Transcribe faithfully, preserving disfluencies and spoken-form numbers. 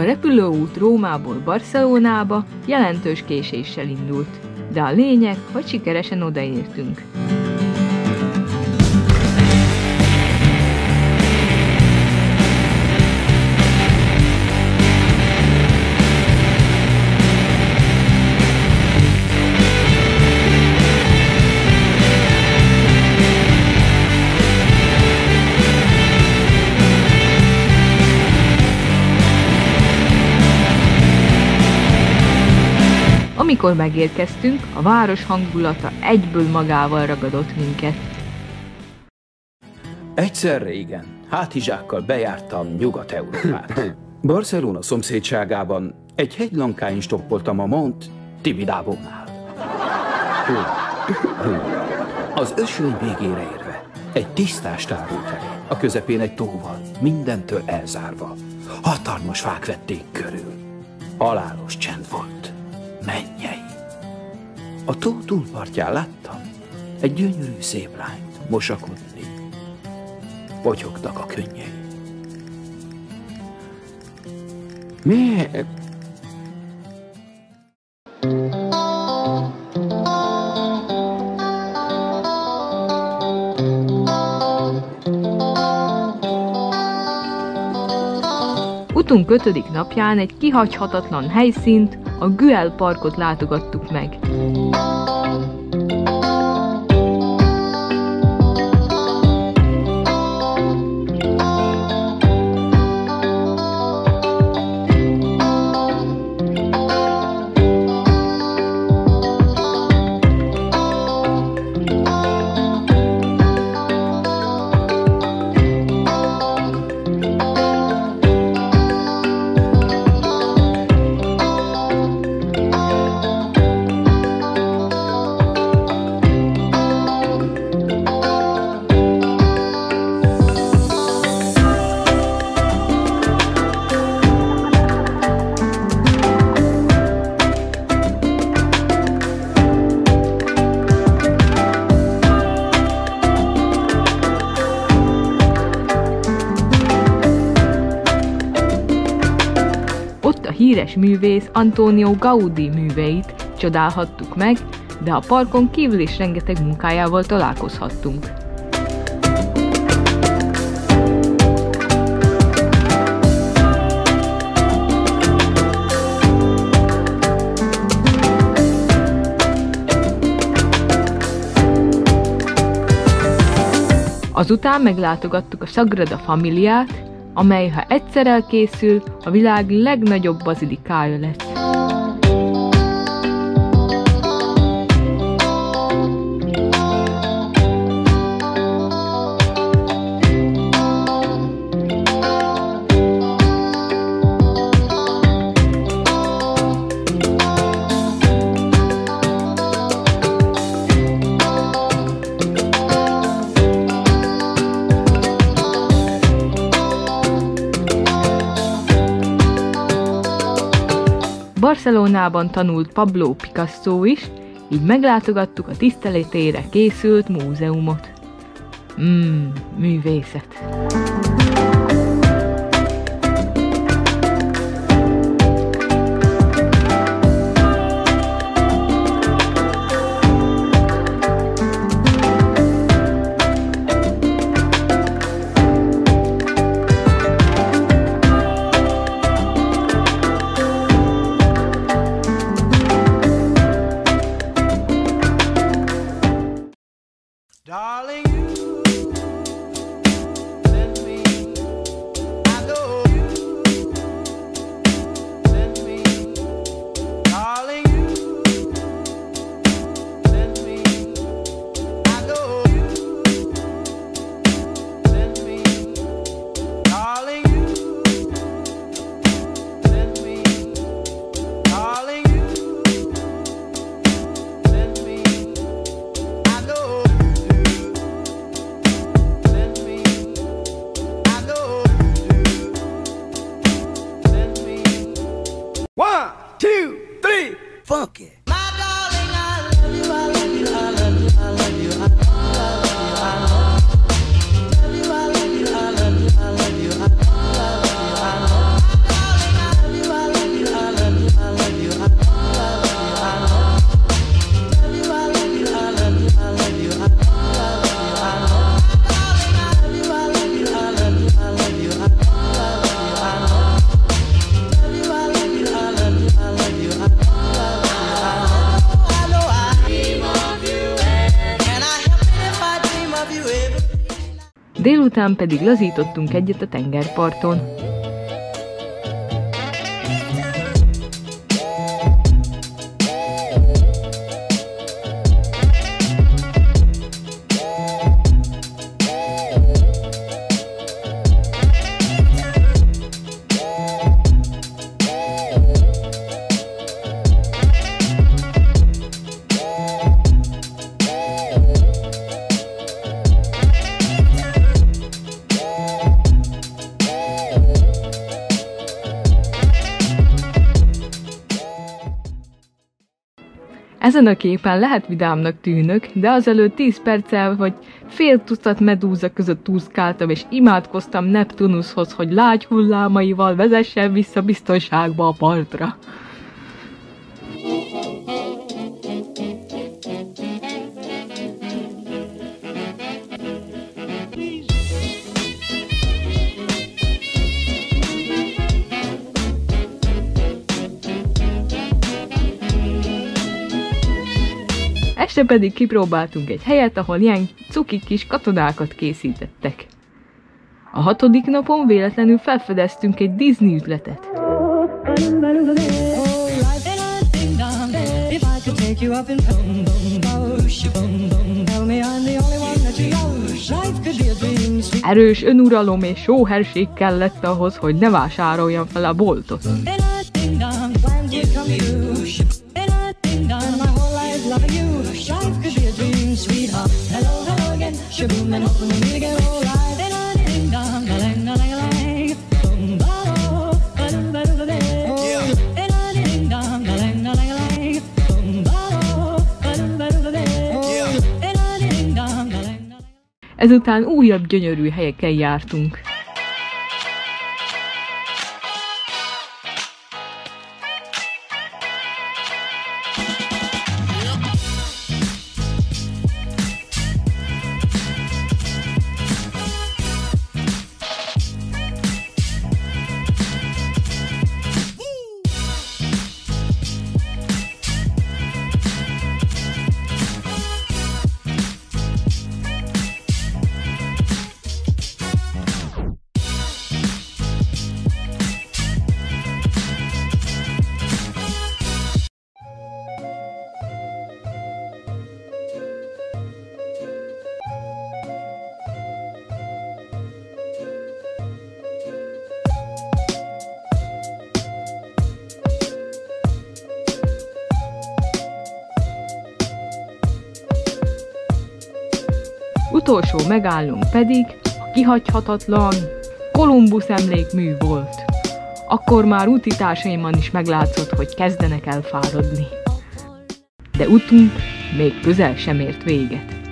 repülőút Rómából Barcelonába jelentős késéssel indult, de a lényeg, hogy sikeresen odaértünk. Amikor megérkeztünk, a város hangulata egyből magával ragadott minket. Egyszer régen hátizsákkal bejártam Nyugat-Európát. Barcelona szomszédságában egy hegylankáin stoppoltam a Mont Tibidabónál. Az ösvény végére érve egy tisztás tárult elé, a közepén egy tóval, mindentől elzárva. Hatalmas fák vették körül. Halálos csend volt. Mennyei. A tó túlpartján láttam egy gyönyörű szép lányt mosakodni. Potyogtak a könnyei. Miért? Utunk ötödik napján egy kihagyhatatlan helyszínt, a Güell parkot látogattuk meg. Híres művész Antonio Gaudí műveit csodálhattuk meg, de a parkon kívül is rengeteg munkájával találkozhattunk. Azután meglátogattuk a Sagrada Familiát, amely, ha egyszer elkészül, a világ legnagyobb bazilikája lesz. Barcelonában tanult Pablo Picasso is, így meglátogattuk a tiszteletére készült múzeumot. Mmm, művészet! Darling, you send me, I know you send me, darling, you send me, I know you send me, darling, you send me, darling, you send me, I know you do. Délután pedig lazítottunk egyet a tengerparton. Ezen a képen lehet vidámnak tűnök, de azelőtt tíz perccel vagy fél tucat medúza között úszkáltam, és imádkoztam Neptunuszhoz, hogy lágy hullámaival vezessen vissza biztonságba a partra. Este pedig kipróbáltunk egy helyet, ahol ilyen cuki kis katonákat készítettek. A hatodik napon véletlenül felfedeztünk egy Disney üzletet. Erős önuralom és sóherség kellett ahhoz, hogy ne vásároljam fel a boltot. Ezután újabb gyönyörű helyeken jártunk. Utolsó megállónk pedig a kihagyhatatlan Kolumbusz emlékmű volt. Akkor már útitársaimon is meglátszott, hogy kezdenek elfáradni. De utunk még közel sem ért véget.